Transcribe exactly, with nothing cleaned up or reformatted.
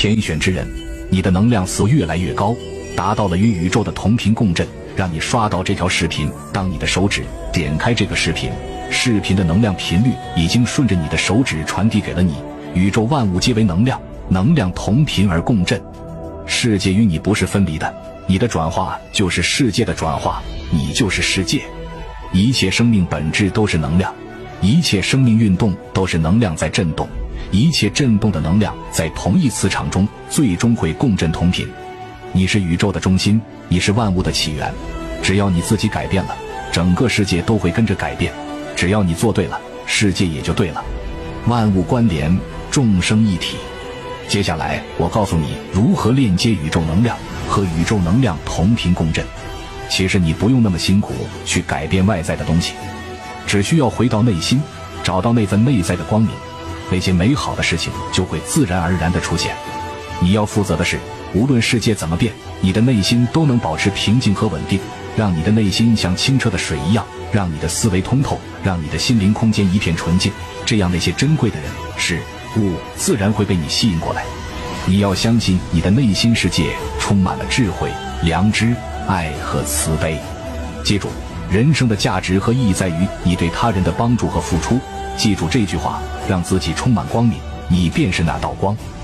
天选之人，你的能量似越来越高，达到了与宇宙的同频共振，让你刷到这条视频。当你的手指点开这个视频，视频的能量频率已经顺着你的手指传递给了你。宇宙万物皆为能量，能量同频而共振，世界与你不是分离的，你的转化就是世界的转化，你就是世界。一切生命本质都是能量，一切生命运动都是能量在震动，一切震动的能量在同一磁场中最终会共振同频。你是宇宙的中心，你是万物的起源。只要你自己改变了，整个世界都会跟着改变。只要你做对了，世界也就对了。万物关联，众生一体。接下来我告诉你如何链接宇宙能量，和宇宙能量同频共振。其实你不用那么辛苦去改变外在的东西，只需要回到内心，找到那份内在的光明，那些美好的事情就会自然而然地出现。你要负责的是，无论世界怎么变，你的内心都能保持平静和稳定，让你的内心像清澈的水一样，让你的思维通透，让你的心灵空间一片纯净，这样那些珍贵的人事物自然会被你吸引过来。你要相信你的内心世界充满了智慧、良知、爱和慈悲。记住，人生的价值和意义在于你对他人的帮助和付出。记住这句话，让自己充满光明，你便是那道光。